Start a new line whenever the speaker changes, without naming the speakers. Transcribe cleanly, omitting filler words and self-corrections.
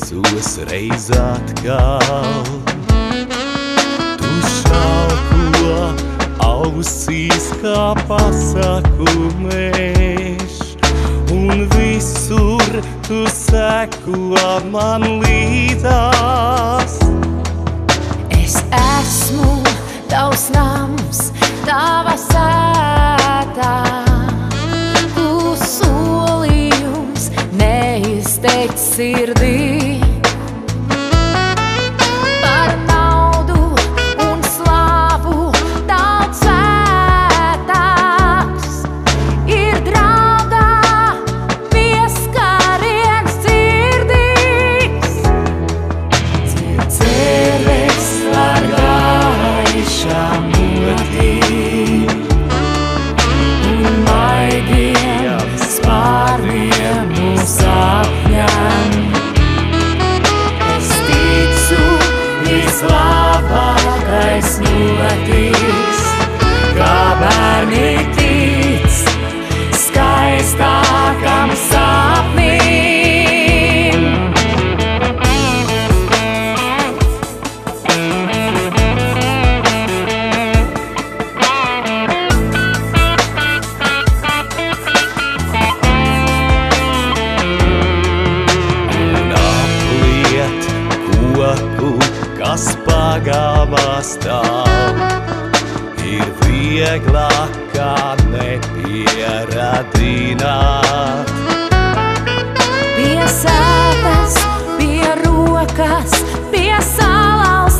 piecos reiz atkal. Tu šauko ausīs kā pasaku meš, un visur tu seko man līdzās.
Es esmu tavs nams, tava sētā, tu solījums neizteikt sirdī. Par naudu un slavu daudz svētāks ir draugā pieskariens dzirdīgs. Cerēs ar gaišām motīm un maigiem spārniem mūs apņem. Es ticu, vislabākais notiks, kā bērni tic skaistākam sapnim.
Un apliet koku, kas pagalmā stāv, ir vieglāk kā nepieradināt.
Pie sētas, pie rokas, pie salauz